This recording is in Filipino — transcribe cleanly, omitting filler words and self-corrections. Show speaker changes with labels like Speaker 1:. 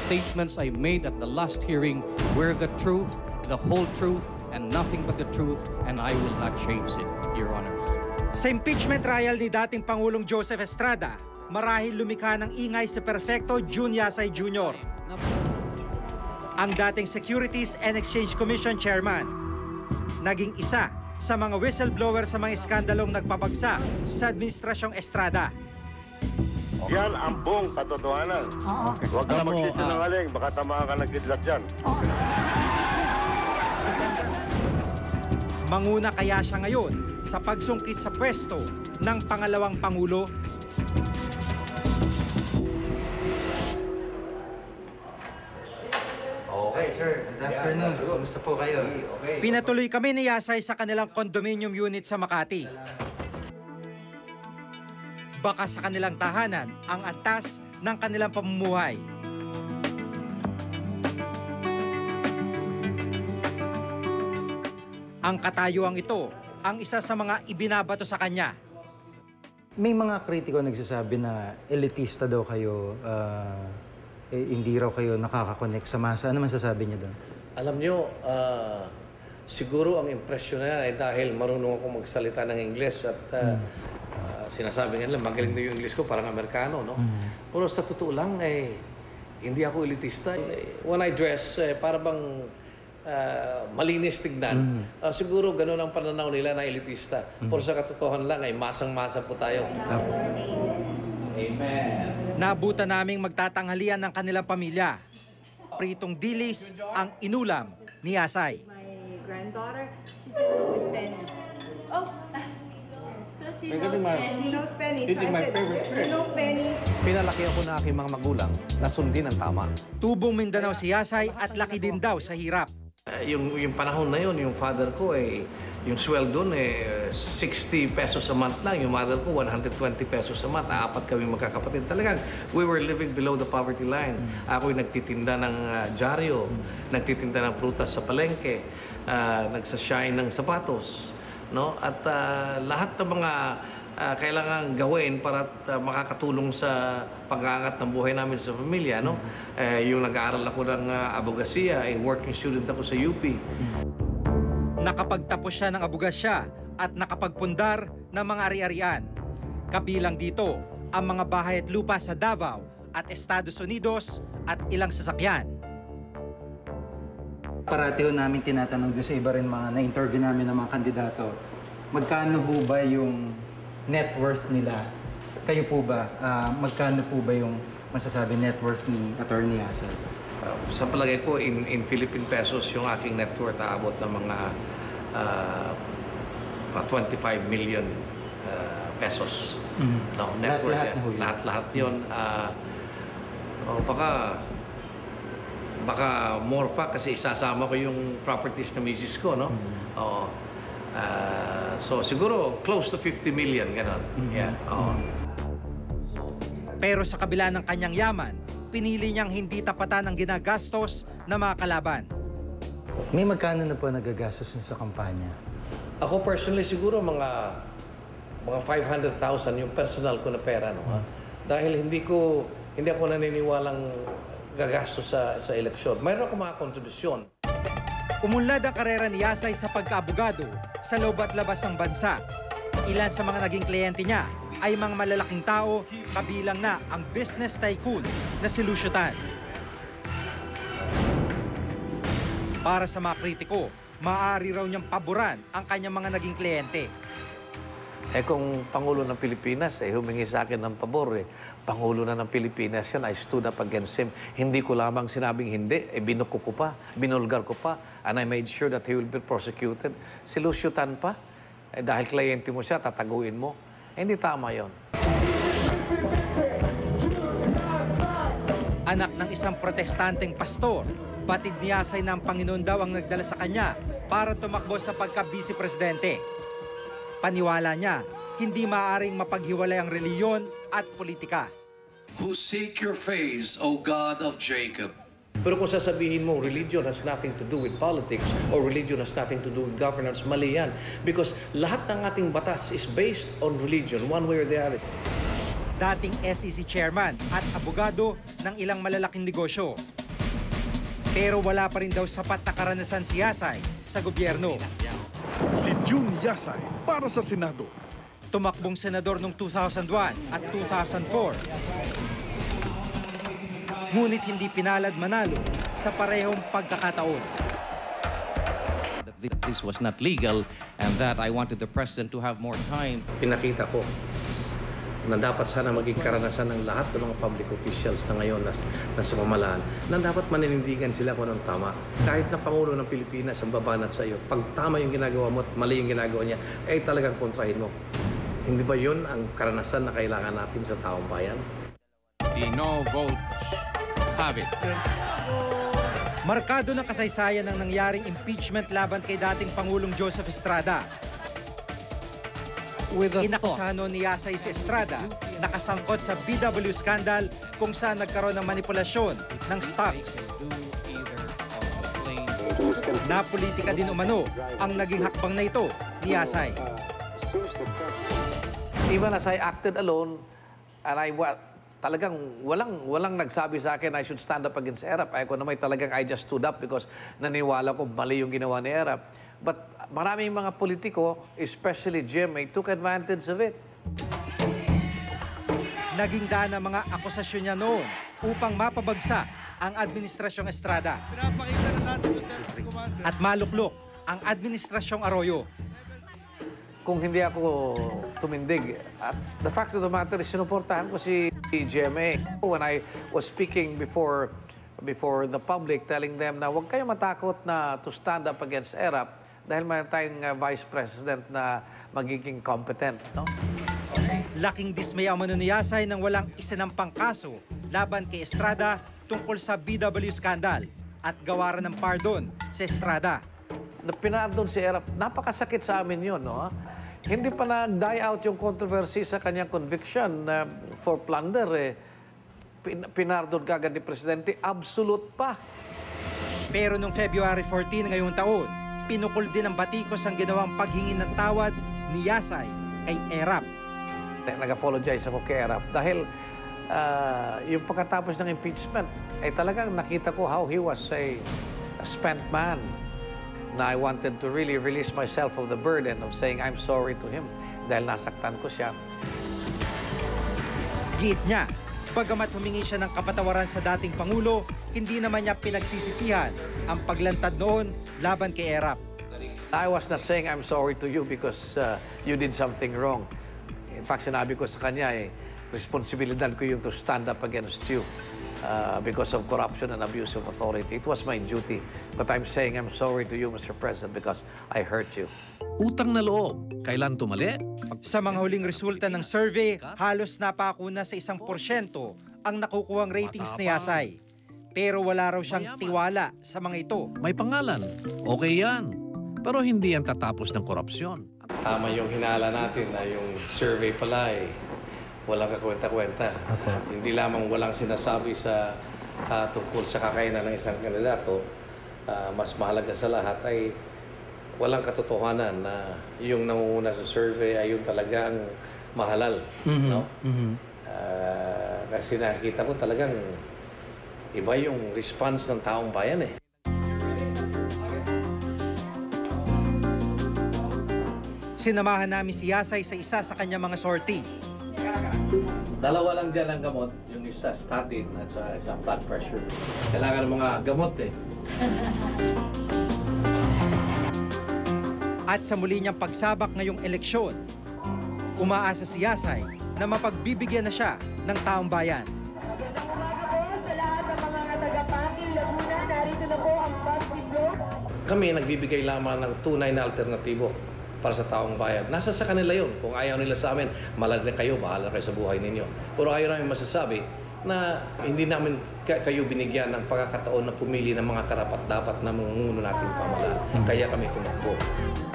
Speaker 1: statements I made at the last hearing were the truth, the whole truth, and nothing but the truth, and I will not change it, Your Honors.
Speaker 2: Sa impeachment trial ni dating Pangulong Joseph Estrada, marahil lumikha ng ingay si Perfecto Jun Yasay Jr., ang dating Securities and Exchange Commission Chairman. Naging isa sa mga whistleblower sa mga iskandalong nagpabagsak sa Administrasyong Estrada.
Speaker 3: Yan ang buong katotohanan. Huwag kang magsisinungaling, baka tamaan ka ng kidlat dyan.
Speaker 2: Manguna kaya siya ngayon sa pagsungkit sa pwesto ng pangalawang Pangulo?
Speaker 4: Okay, sir. Good afternoon. Kumusta po kayo?
Speaker 2: Pinatuloy kami ni Yasay sa kanilang condominium unit sa Makati. Baka sa kanilang tahanan ang antas ng kanilang pamumuhay. Ang katayuang ito ang isa sa mga ibinabato sa kanya.
Speaker 4: May mga kritiko nagsasabi na elitista daw kayo, hindi raw kayo nakakakonect sa masa. Ano man sasabi niyo doon?
Speaker 5: Alam niyo, siguro ang impresyon na yan ay dahil marunong ako magsalita ng English at sinasabi nga nila, magaling na yung English ko, parang Amerikano, no? Pero sa totoo lang, hindi ako elitista. When I dress, para bang malinis tignan. Siguro ganun ang pananaw nila na elitista. Pero sa katotohanan lang, ay masang-masa po tayo.
Speaker 4: Amen.
Speaker 2: Nabutan naming magtatanghalian ng kanilang pamilya. Pritong dilis ang inulam ni Yasay.
Speaker 6: My granddaughter, she's with Penny.
Speaker 7: Oh, so she knows Penny.
Speaker 6: She knows Penny. So I said, you know Penny.
Speaker 8: Pinalaki ako na aking mga magulang na sundin ang tama.
Speaker 2: Tubong Mindanao si Yasay at laki din daw sa hirap.
Speaker 5: Yung panahon na yun, yung father ko, yung sweldo doon, 60 pesos a month lang. Yung mother ko, 120 pesos a month. Apat kami magkakapatid. Talagang, we were living below the poverty line. Ako'y nagtitinda ng dyaryo, nagtitinda ng prutas sa palengke, nagsashine ng sapatos. No? At lahat ng mga kailangan gawin para makakatulong sa pag-aangat ng buhay namin sa pamilya. No? Yung nag-aaral ako ng abogasiya, working student ako sa UP.
Speaker 2: Nakapagtapos siya ng abogasya at nakapagpundar ng mga ari-arian. Kabilang dito ang mga bahay at lupa sa Davao at Estados Unidos at ilang sasakyan.
Speaker 4: Parati ho namin tinatanong doon sa iba rin mga na-interview namin ng mga kandidato, magkano ho ba yung net worth nila? Kayo po ba, magkano po ba yung masasabi net worth ni Attorney Yasay?
Speaker 5: Sa palagay ko, in Philippine pesos, yung aking net worth aabot ng mga 25 million pesos. No, net worth yan. Lahat-lahat yun. Baka more pa kasi isasama ko yung properties na misis ko, no? So siguro close to 50 million, gano'n. Yeah.
Speaker 2: Pero sa kabila ng kanyang yaman, pinili niyang hindi tapatan ang ginagastos ng mga kalaban.
Speaker 4: May magkano na po nagagastos sa kampanya?
Speaker 5: Ako personally siguro mga 500,000 yung personal ko na pera, no? Dahil hindi ako naniniwalang gagastos sa eleksyon. Mayroon ako mga kontribusyon.
Speaker 2: Umunlad ang karera ni Yasay sa pagkaabogado sa loob at labas ng bansa. Ilan sa mga naging kliyente niya ay mga malalaking tao, kabilang na ang business tycoon na si Lucio Tan. Para sa mga kritiko, maaari raw niyang paboran ang kanyang mga naging kliyente.
Speaker 5: Kung Pangulo ng Pilipinas, humingi sa akin ng pabor, Pangulo na ng Pilipinas yan, I stood up against him. Hindi ko lamang sinabing hindi, binuko ko pa, binulgar ko pa, and I made sure that he will be prosecuted. Si Lucio Tan pa, dahil kliyente mo siya, tataguin mo. Hindi tama yon.
Speaker 2: Anak ng isang protestanteng pastor, batid ni Yasay na ang Panginoon daw ang nagdala sa kanya para tumakbo sa pagka-vice presidente. Paniwala niya, hindi maaaring mapaghiwalay ang reliyon at politika.
Speaker 9: Who seek your face, O God of Jacob.
Speaker 5: Pero kung sasabihin mo, religion has nothing to do with politics or religion has nothing to do with governance, mali yan. Because lahat ng ating batas is based on religion, one way or the other.
Speaker 2: Dating SEC chairman at abogado ng ilang malalaking negosyo. Pero wala pa rin daw sapat na karanasan si Yasay sa gobyerno.
Speaker 10: Si Jun Yasay para sa Senado.
Speaker 2: Tumakbong senador noong 2001 at 2004. Ngunit hindi pinalad manalo sa parehong pagkakataon.
Speaker 1: This was not legal and that I wanted the president to have more time.
Speaker 5: Pinakita ko na dapat sana maging karanasan ng lahat ng mga public officials na ngayon nasa pamahalaan, na dapat maninindigan sila kung anong tama. Kahit na Pangulo ng Pilipinas ang babanat sa iyo, pag tama yung ginagawa mo at mali yung ginagawa niya, ay talagang kontrahin mo. Hindi ba yun ang karanasan na kailangan natin sa taong bayan?
Speaker 11: The no votes have it.
Speaker 2: Markado ng kasaysayan ng nangyaring impeachment laban kay dating Pangulong Joseph Estrada. Inakusahan ni Yasay si Estrada nakasangkot sa BW scandal kung saan nagkaroon ng manipulasyon ng stocks. Napolitika din umano ang naging hakbang na ito ni Yasay.
Speaker 5: Even as I acted alone, and talagang walang nagsabi sa akin I should stand up against ERAP. Ako naman talagang I just stood up because naniwala ko mali yung ginawa ni ERAP. But maraming mga politiko, especially GMA, took advantage of it.
Speaker 2: Naging daan ang mga akusasyon niya noon upang mapabagsak ang Administrasyong Estrada. At maluklok ang Administrasyong Arroyo.
Speaker 5: Kung hindi ako tumindig, at the fact of the matter is sinuportahan ko si GMA. When I was speaking before the public, telling them na huwag kayo matakot na to stand up against ERAP dahil mayroon tayong Vice President na magiging competent. No?
Speaker 2: Laking dismay ang ni Yasay nang walang isinampang kaso laban kay Estrada tungkol sa BW scandal at gawaran ng pardon sa Estrada.
Speaker 5: Pinardon si ERAP, napakasakit sa amin yun. No? Hindi pa na-die out yung controversy sa kanyang conviction for plunder. Pinardon kagad ni Presidente, absolute pa.
Speaker 2: Pero noong February 14 ngayong taon, pinukol din ng batikos ang ginawang paghingi ng tawad ni Yasay kay ERAP.
Speaker 5: Nag-apologize ako kay ERAP dahil yung pagkatapos ng impeachment, ay talagang nakita ko how he was a spent man. Na I wanted to really release myself of the burden of saying I'm sorry to him dahil nasaktan ko siya.
Speaker 2: Giit niya, bagamat humingi siya ng kapatawaran sa dating Pangulo, hindi naman niya pinagsisisihan ang paglantad noon laban kay ERAP.
Speaker 5: I was not saying I'm sorry to you because you did something wrong. In fact, sinabi ko sa kanya, responsibilidad ko yung to stand up against you. Because of corruption and abuse of authority. It was my duty. But I'm saying I'm sorry to you, Mr. President, because I hurt you.
Speaker 12: Utang na loob. Kailan tumali?
Speaker 2: Sa mga huling resulta ng survey, halos napako na sa 1% ang nakukuhang ratings ni Yasay. Pero wala raw siyang tiwala sa mga ito.
Speaker 12: May pangalan. Okay yan. Pero hindi yan tatapos ng korupsyon.
Speaker 5: Tama yung hinala natin na yung survey pala walang kakwenta-kwenta. Hindi lamang walang sinasabi sa tungkol sa kakainan ng isang kandidato, mas mahalaga sa lahat ay walang katotohanan na yung nangunguna sa survey ay yung talagang mahalal. No? Kasi nakikita ko talagang iba yung response ng taong bayan eh.
Speaker 2: Sinamahan namin si Yasay sa isa sa kanyang mga sortie.
Speaker 5: Dalawa lang dyan ang gamot, yung isa statin at sa isang blood pressure. Kailangan ng mga gamot eh.
Speaker 2: At sa muli niyang pagsabak ngayong eleksyon, umaasa si Yasay na mapagbibigyan na siya ng taong bayan.
Speaker 7: Magandang umaga po sa lahat ng mga taga-Pangil, Laguna. Narito na po ang Positive Vote.
Speaker 5: Kami nagbibigay lamang ng tunay na alternatibo para sa taong bayan. Nasa sa kanila yun. Kung ayaw nila sa amin, malag na kayo, bahala kayo sa buhay ninyo. Pero ayaw namin masasabi na hindi namin kayo binigyan ng pagkakataon na pumili ng mga karapat-dapat na mamumuno nating pamahalaan. Kaya kami tumakbo.